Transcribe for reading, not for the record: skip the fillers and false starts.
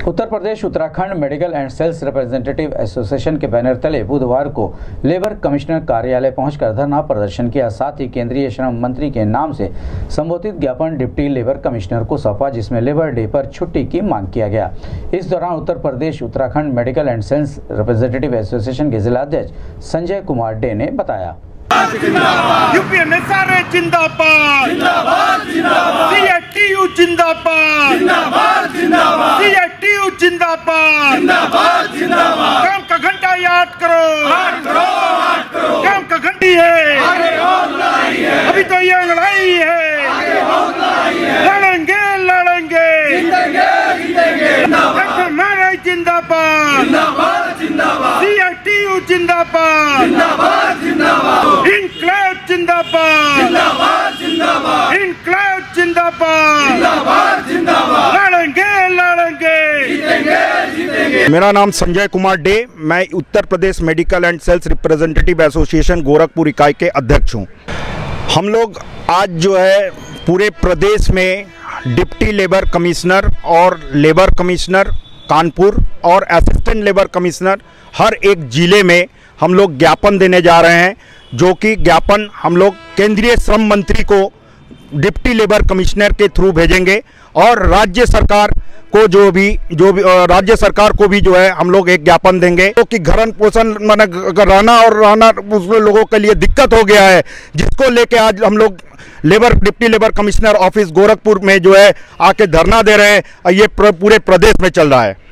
Uttar Pradesh Uttarakhand medical and sales representative association के banner तले बुधवार को लेबर कमिश्नर कार्यालय पहुंचकर धरना प्रदर्शन किया। साथ ही केंद्रीय श्रम मंत्री के नाम से संबोधित ज्ञापन डिप्टी लेबर कमिश्नर को सौंपा, जिसमें लेबर डे पर छुट्टी की मांग किया गया। इस दौरान Uttar Pradesh Uttarakhand medical and sales representative association के जिलाध्यक्ष संजय कुमार डे ने बताया। यूपीएमएसआरए जिंदाबाद, सीआईटीयू जिंदाबाद, सीआईटीयू जिंदाबाद, काम का घंटा याद करो, काम का घंटी है, अभी तो ये लड़ाई है, लड़ेंगे लड़ेंगे, हमारा जिंदाबाद, सीआईटीयू जिंदाबाद, इनकलाब जिंदाबाद, इनकलाब जिंदाबाद, लड़ेंगे लड़ेंगे। मेरा नाम संजय कुमार डे, मैं Uttar Pradesh medical and sales representative association Gorakhpur इकाई के अध्यक्ष हूं। हम लोग आज जो है पूरे प्रदेश में डिप्टी लेबर कमिश्नर और लेबर कमिश्नर कानपुर और असिस्टेंट लेबर कमिश्नर हर एक ज़िले में हम लोग ज्ञापन देने जा रहे हैं, जो कि ज्ञापन हम लोग केंद्रीय श्रम मंत्री को डिप्टी लेबर कमिश्नर के थ्रू भेजेंगे और राज्य सरकार को जो भी राज्य सरकार को भी जो है हम लोग एक ज्ञापन देंगे, क्योंकि भरण पोषण माने रहना उसमें लोगों के लिए दिक्कत हो गया है, जिसको लेके आज हम लोग deputy labour commissioner office Gorakhpur में जो है आके धरना दे रहे हैं। ये पूरे प्रदेश में चल रहा है।